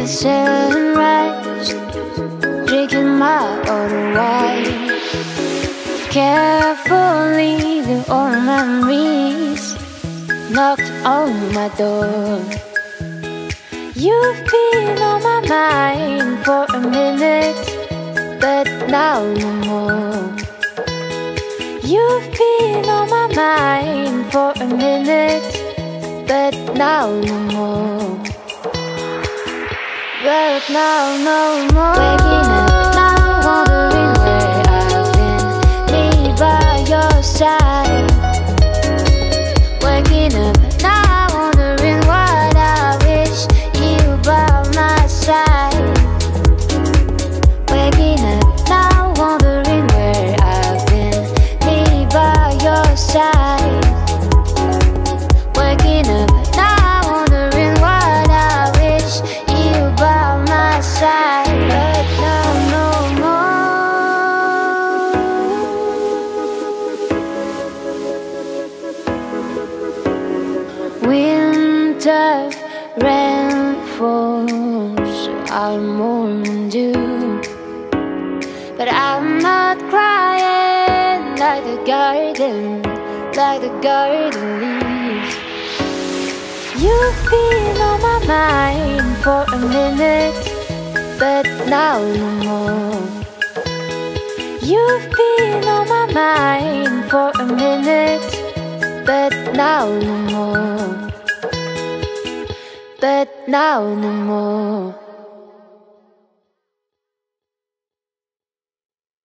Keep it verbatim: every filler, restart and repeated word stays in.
the sunrise, drinking my water wine. Carefully, the old memories knocked on my door. You've been on my mind for a minute, but now no more. You've been on my mind for a minute, but now no more. But now no more. Waking up now, wondering where I've been, me by your side. Waking up now, wondering what I wish you by my side. Waking up now, wondering where I've been, me by your side. Waking up now, wondering what I wish you by my side. But now no more. Winter rainfalls are more than due, but I'm not crying like the garden, like the garden leaves. You've been on my mind for a minute, but now no more. You've been on my mind for a minute, but now no more. But now no more.